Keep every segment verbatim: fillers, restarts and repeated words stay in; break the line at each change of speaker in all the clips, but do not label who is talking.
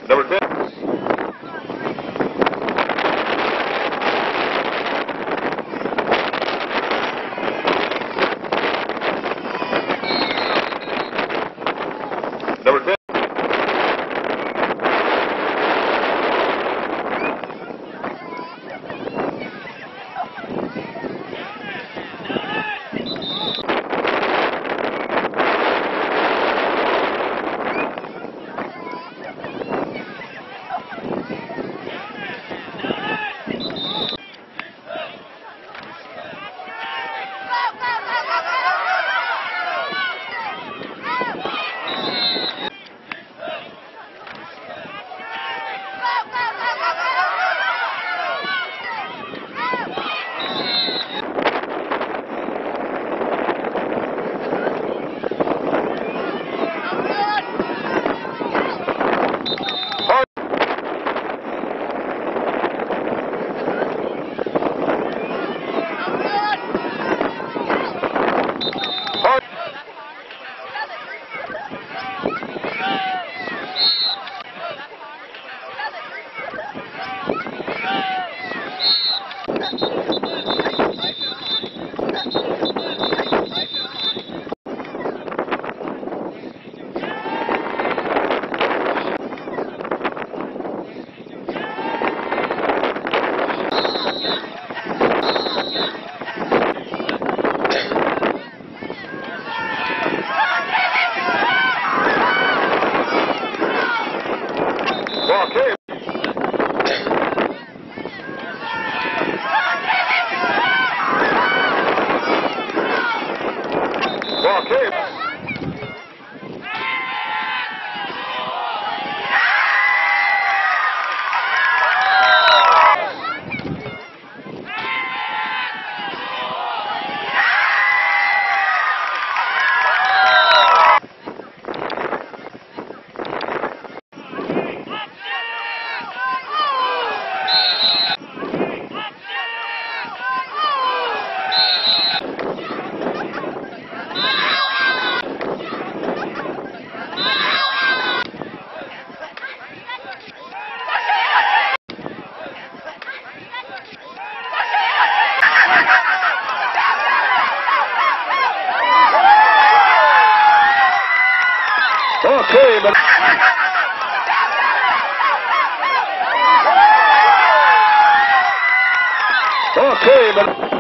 Number ten. Number ten. Okay. Okay. Okay, but okay, but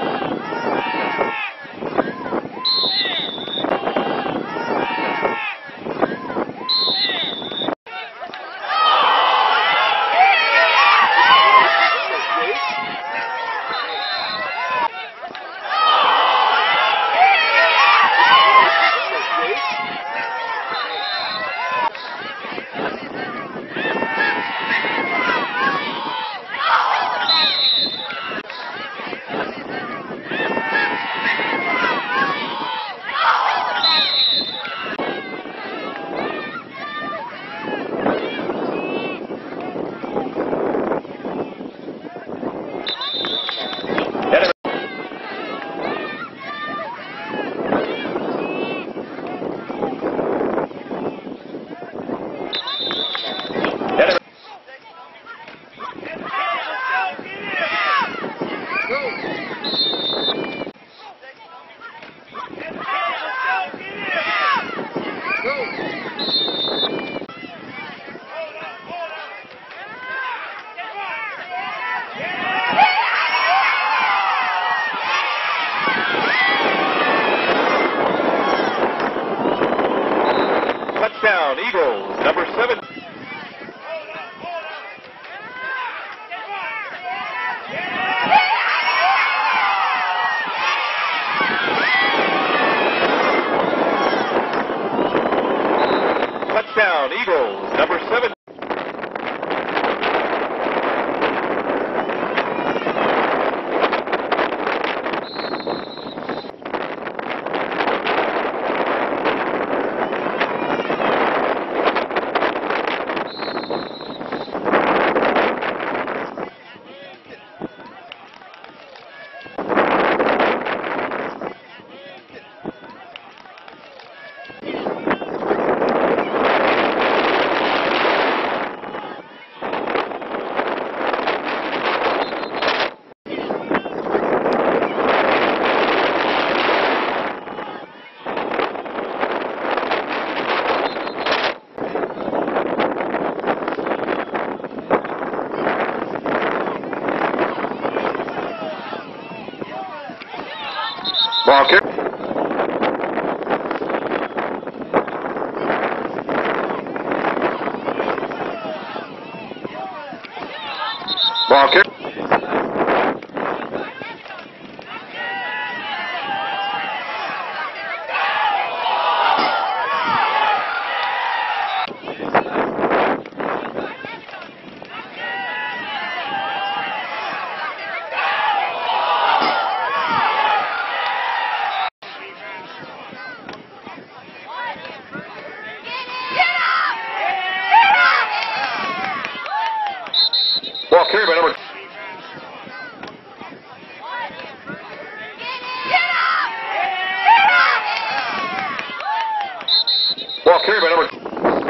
touchdown, Eagles, number seven. Touchdown, Eagles, number seven. Ball carried. Ball carried. Ball carried by number. Ball carried by number.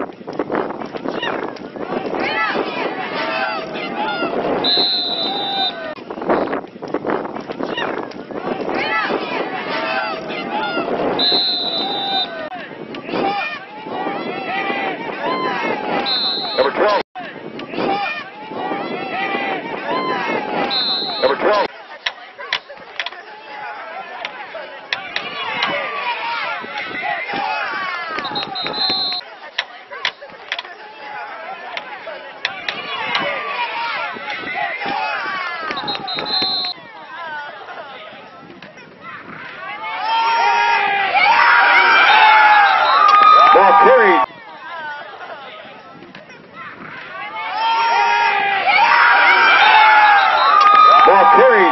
Number twelve. Number twelve. Ball carried. Ball carried.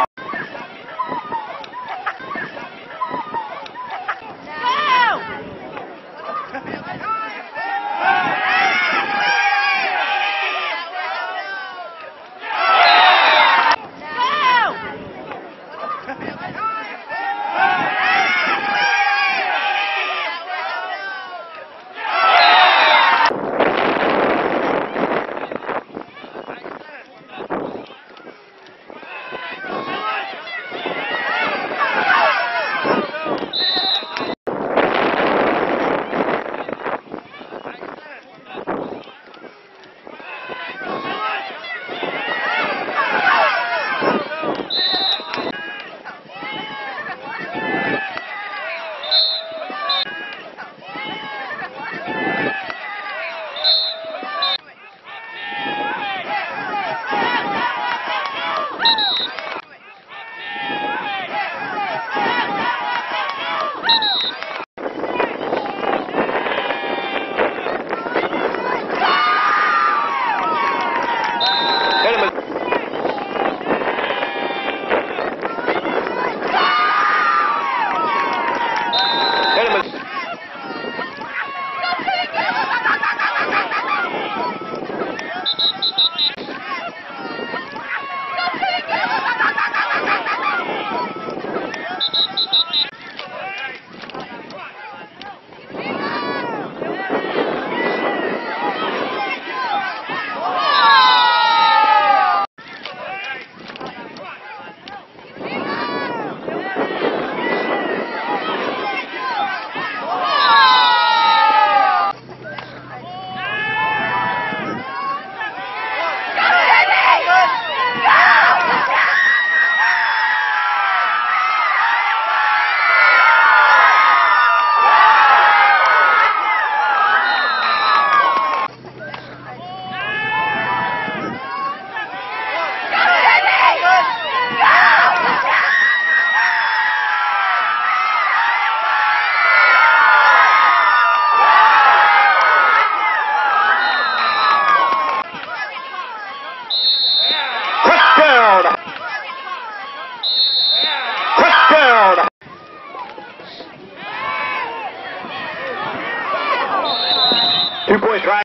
Two point try.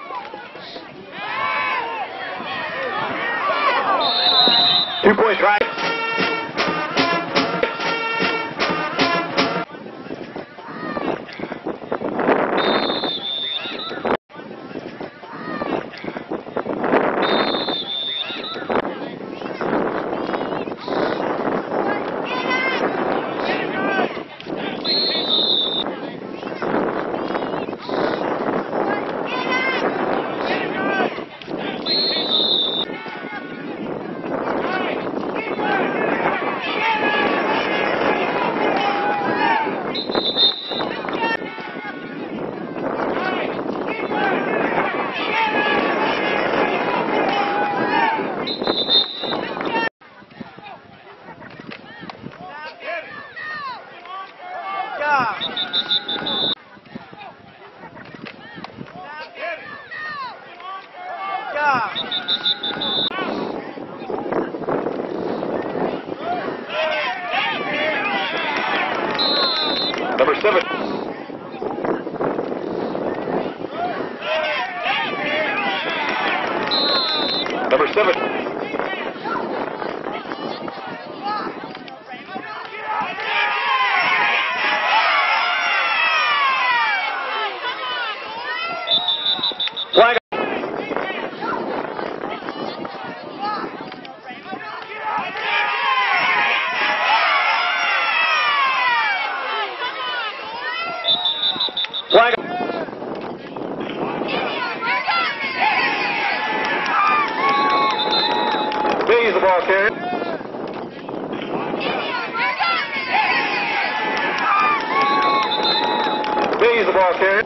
Two point try. Number seven. Number seven. Flag. Flag. B's the ball carrier. B's the ball carrier.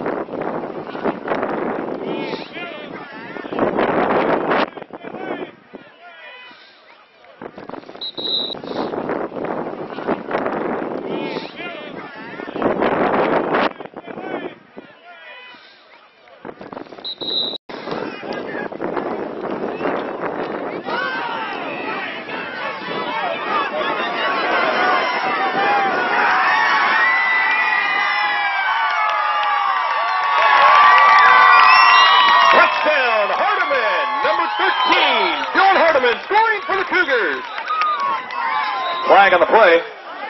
Touchdown, Hardeman, number thirteen. Dylan Hardeman scoring for the Cougars. Flag on the play.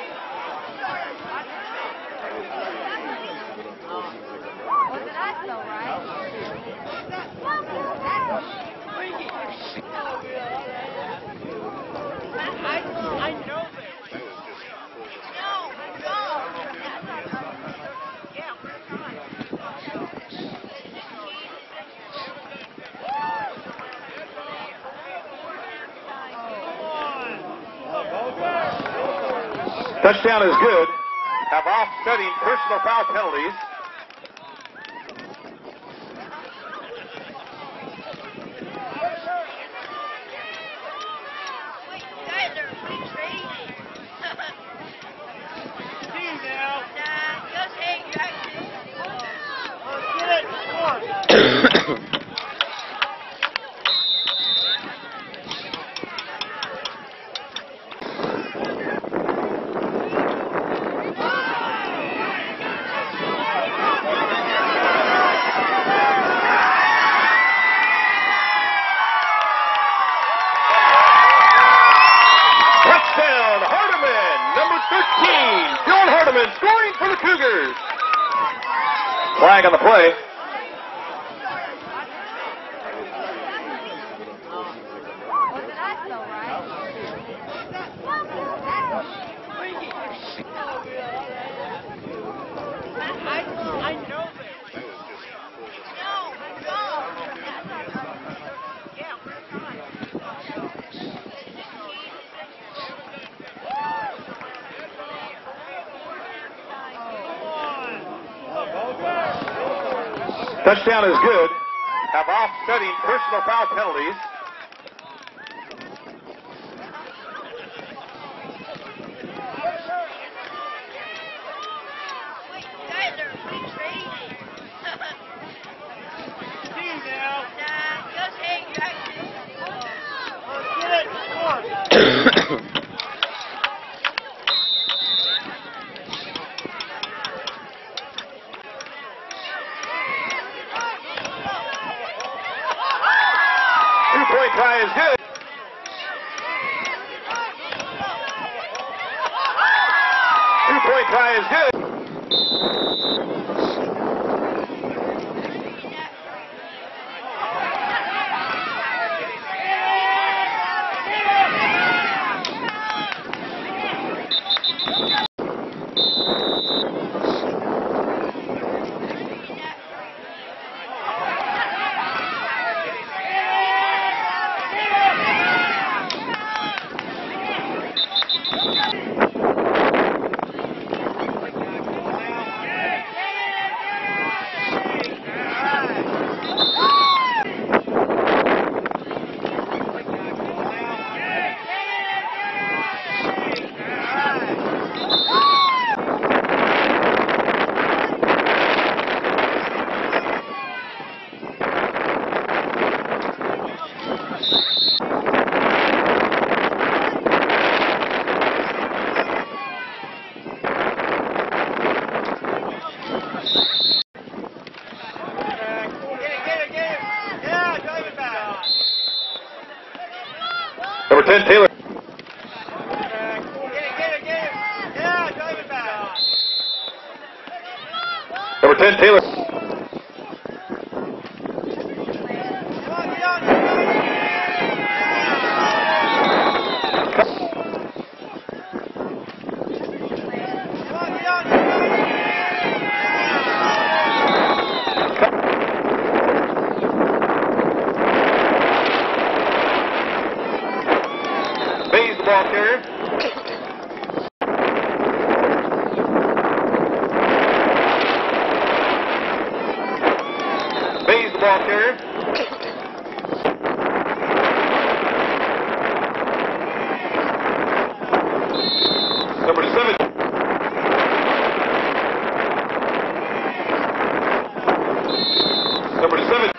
I know this.
Touchdown is good. Have offsetting personal foul penalties. Touchdown, Hardeman, number thirteen. Dylan Hardeman scoring for the Cougars. Flag on the play.
I know this.
Touchdown is good. Have offsetting personal foul penalties. Two-point try is good. Two-point try is good. ten, Taylor.
Get it, get it, get it. Yeah, drive it back.
Number ten, Taylor.
Come on, get on, get on. Come on, get on, get on.
Bays the ball carrier. Bays the ball carrier. Number seven. Number seven.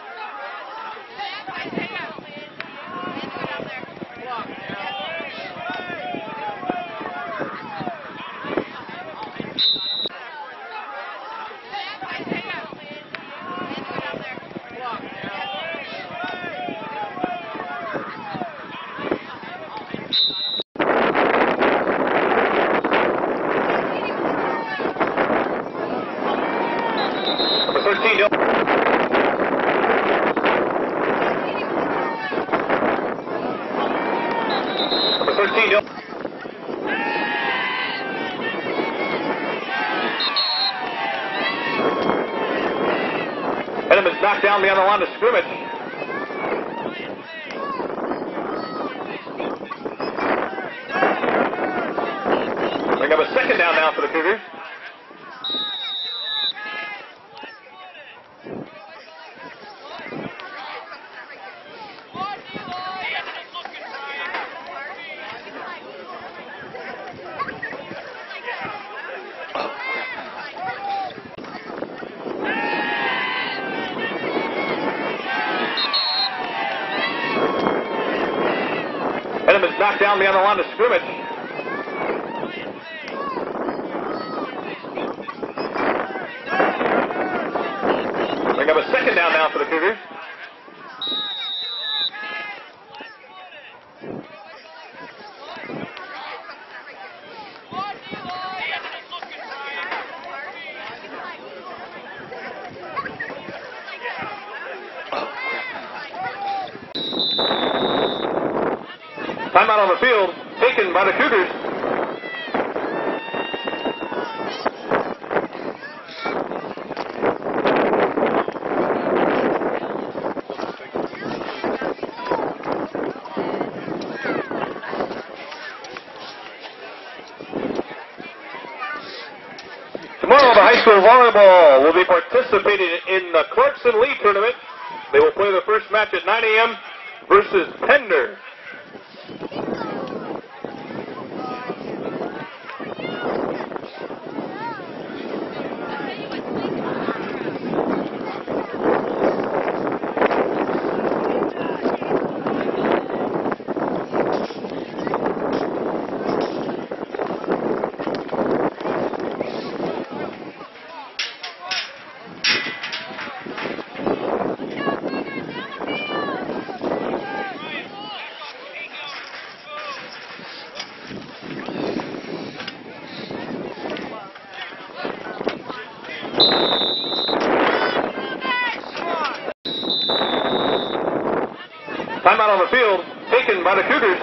Number thirteen, Hill. Number thirteen, Hill. Edelman's knocked down beyond the line of scrimmage. Bring up a second down now for the Cougars. Edelman's knocked down beyond the line of scrimmage. Bring up a second down now for the Cougars. Timeout on the field, taken by the Cougars. Tomorrow, the high school volleyball will be participating in the Clarkson Lee tournament. They will play their first match at nine a m versus Pender. Timeout on the field, taken by the Cougars.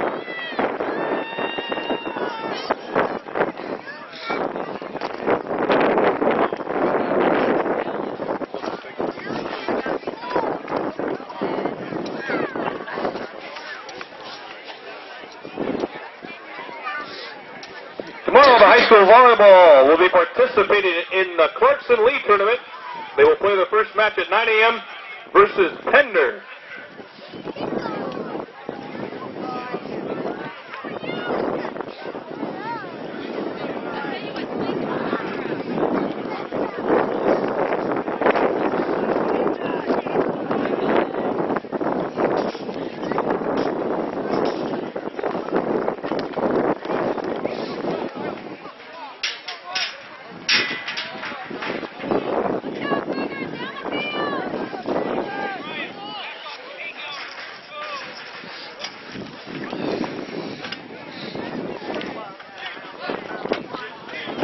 Tomorrow, the high school volleyball will be participating in the Clarkson Lee tournament. They will play their first match at nine a m versus Pender.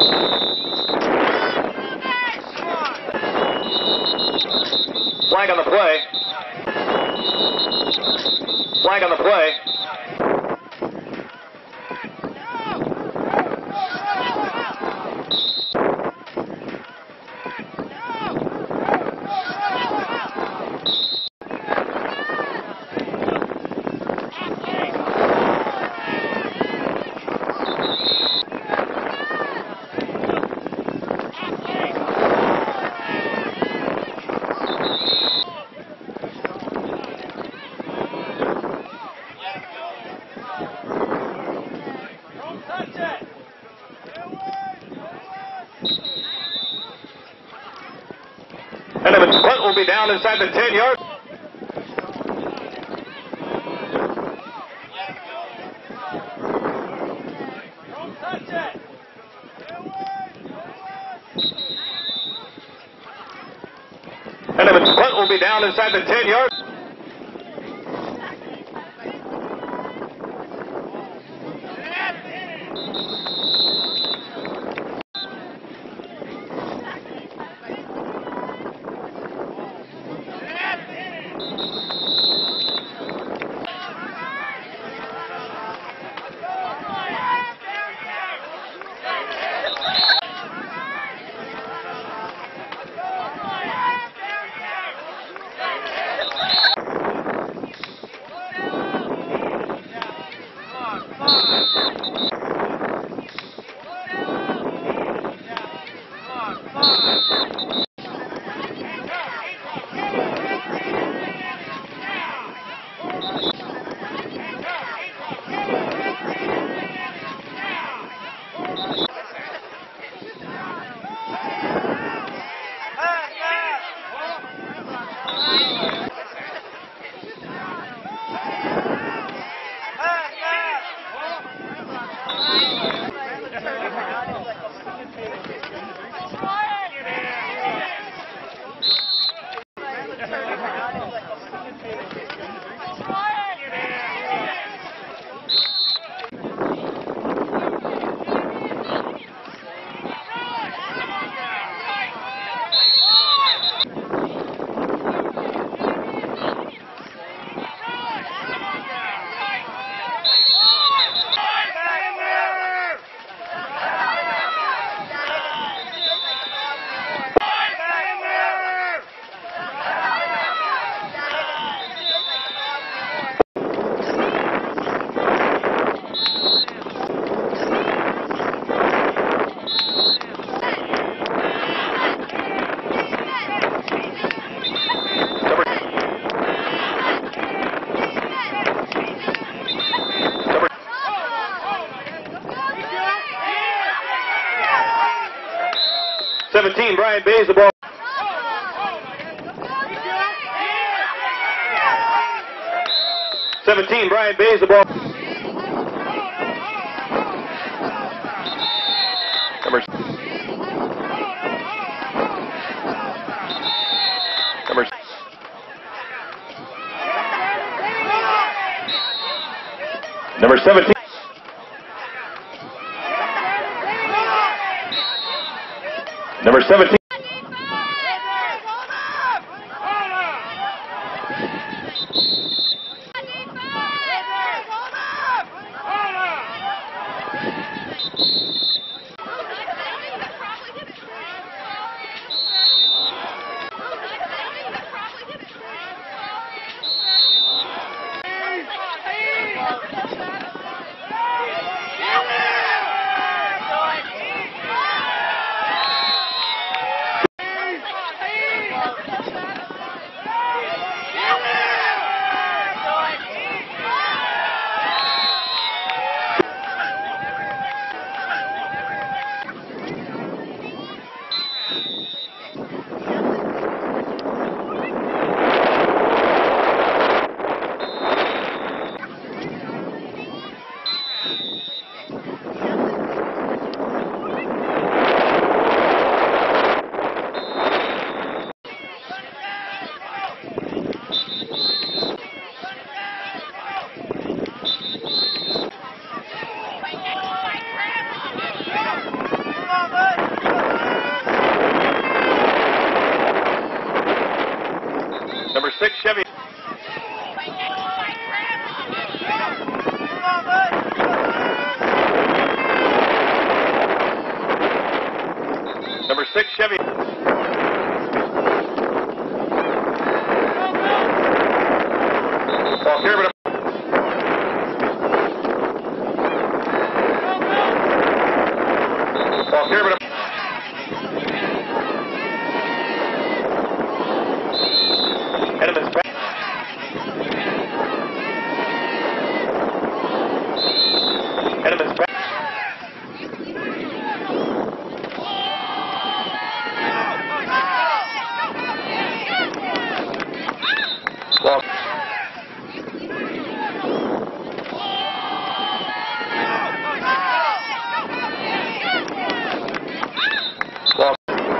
Flag on the play. Flag on the play. And the punt will be down inside the ten yard. And the punt will be down inside the ten yard. seventeen, Brian Bays, the ball. seventeen, Brian Bays, the ball. Number, number, number seventeen. Number seventeen. six Chevy. Number six Chevy. Ball carried by Ball carried by Edmonds back. Edmonds back. Ball. Ball.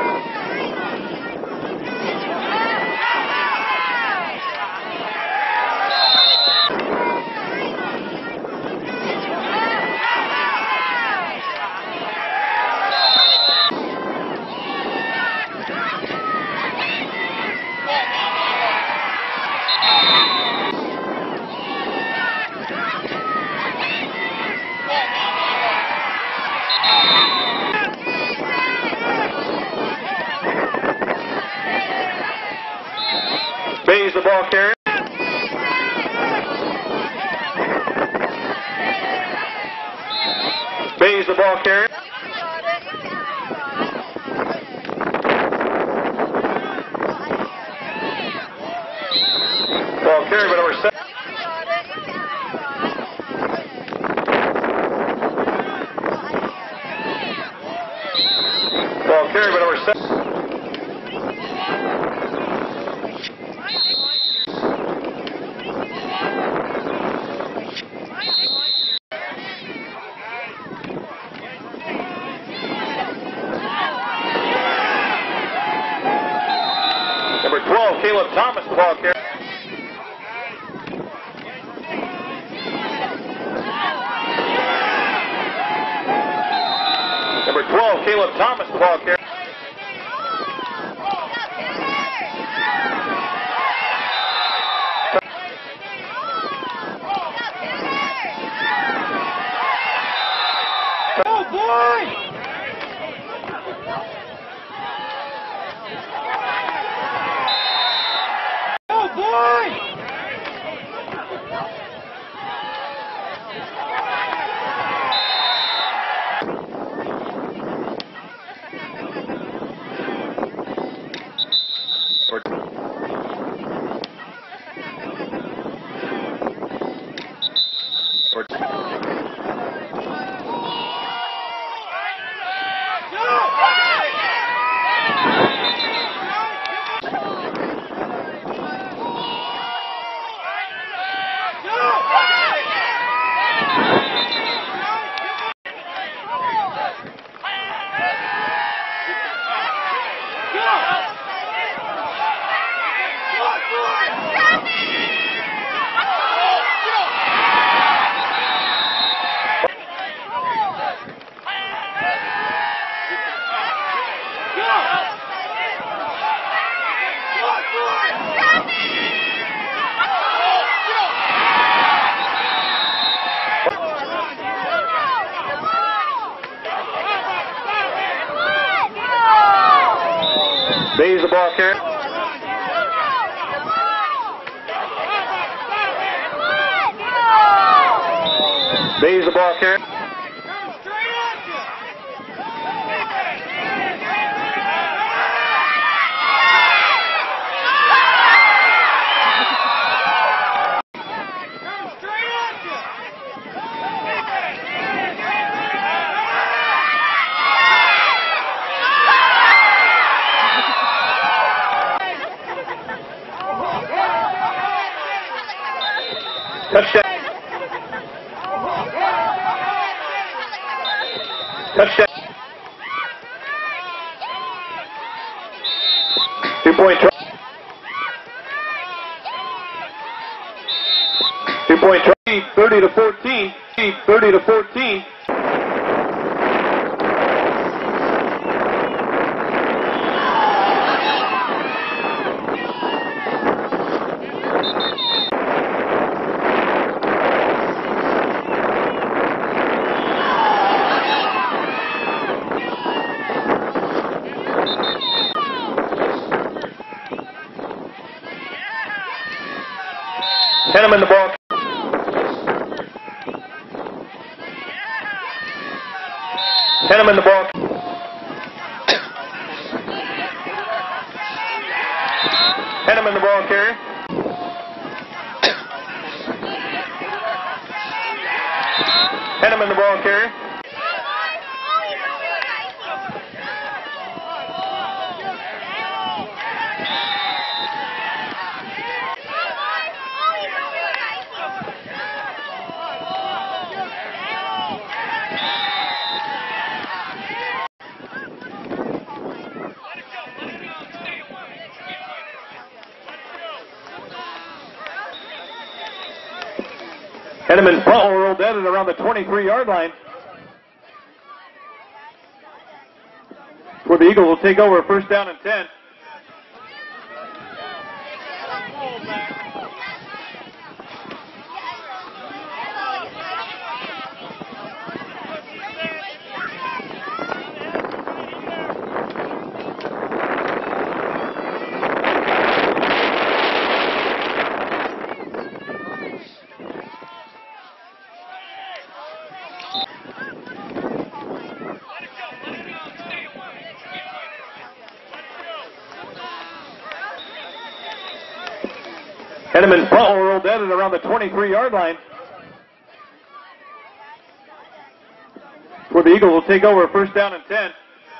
Bayes the ball carrier. Bayes the ball carrier. Ball carried by number seven. Ball carried by number seven. Number twelve, Caleb Thomas, the ball carrier. Number twelve, Caleb Thomas, the ball carrier.
Oh, boy! Oh, boy!
Bayes the ball carrier. Bayes the ball carrier. Touchdown. Touchdown. Two-point try. Two-point try. thirty to fourteen. thirty to fourteen. Henneman the ball. Henneman the ball. Henneman the ball carrier. Henneman the ball carrier. Henneman punt will roll dead at around the twenty-three yard line, where the Eagles will take over first down and ten. Henneman's punt will roll dead at around the twenty-three yard line, where the Eagles will take over first down and ten.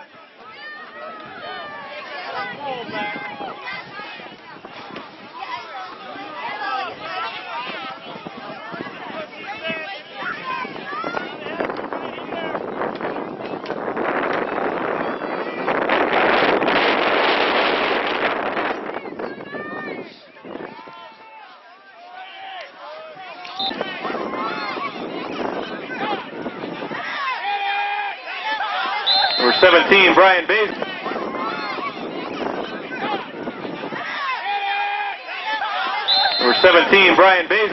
Number seventeen, Brian Bays. Number seventeen, Brian Bays.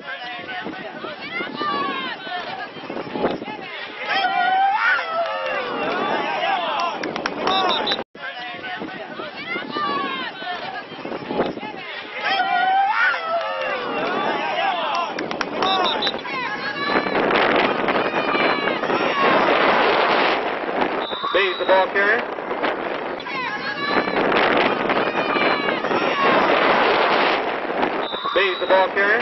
Bays the ball carrier. Bays the ball carrier.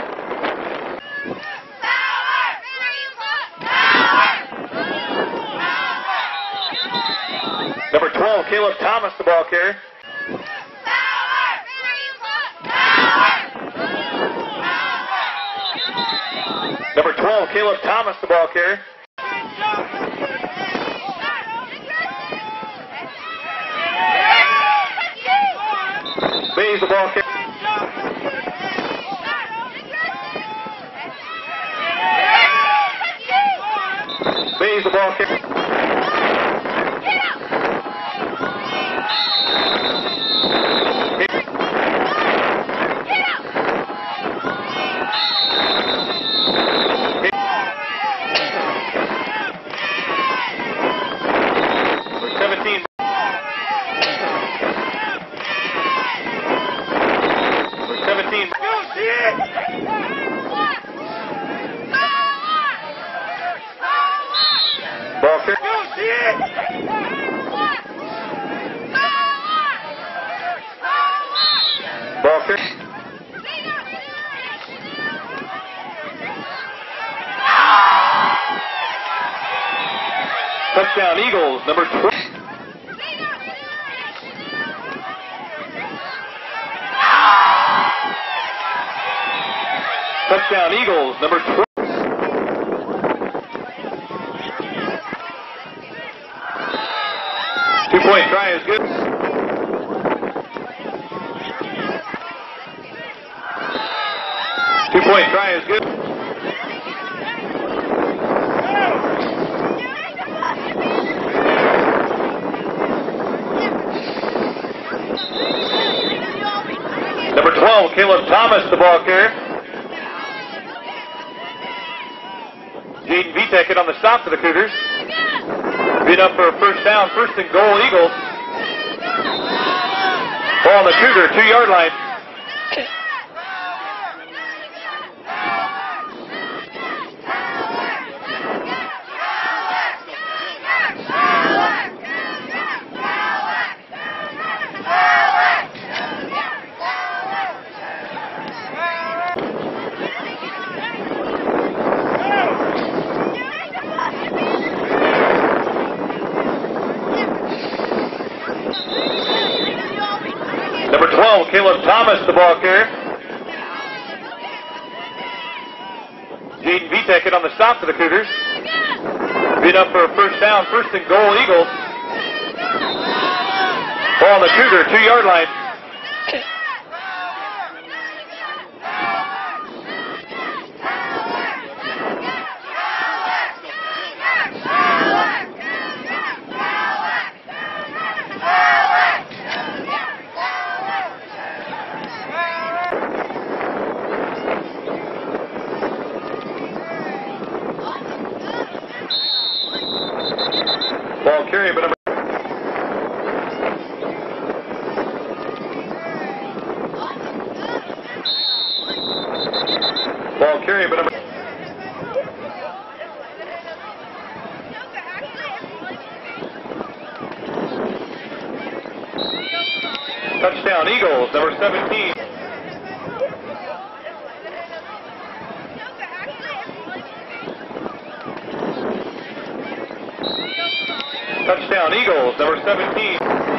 Number twelve, Caleb Thomas the ball carrier. Number twelve, Caleb Thomas the ball carrier. Bays the ball carrier. Bays the ball carrier. Number seventeen. seventeen. Ball carrier. Ball carrier. Touchdown Eagles, number twelve. Touchdown Eagles, number twelve. Two-point try is good. Two-point try is good. Number twelve, Caleb Thomas, the ball carrier. Jaden Vitek hit on the stop for the Cougars. Beat up for a first down, first and goal, Eagles. Ball on the Cougar, two-yard line. Caleb Thomas, the ball carrier. Jaden Vitek hit on the stop for the Cougars. Beat up for a first down. First and goal, Eagles. Ball on the Cougar, two-yard line. Ball carry, but number Ball carry, but number touchdown Eagles, number seventeen. Touchdown Eagles, number seventeen.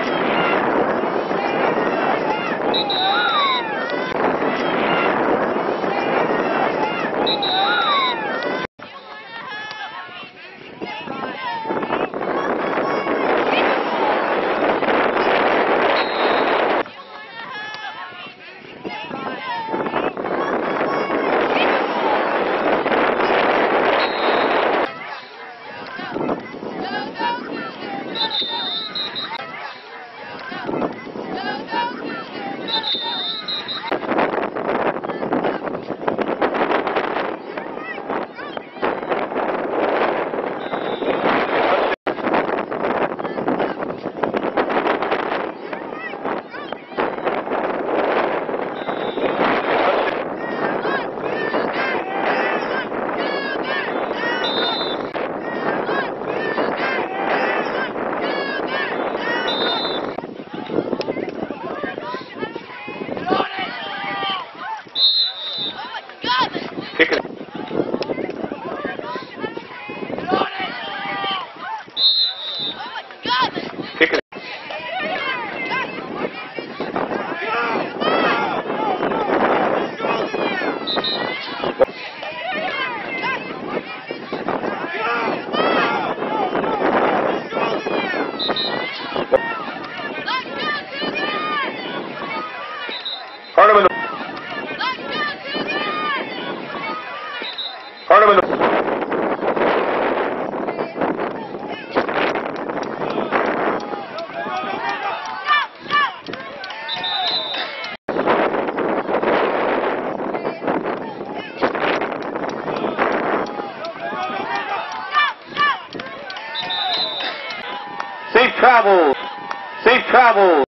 Kick it. Kick it. Hardeman. Hardeman. Safe travels. Safe travels.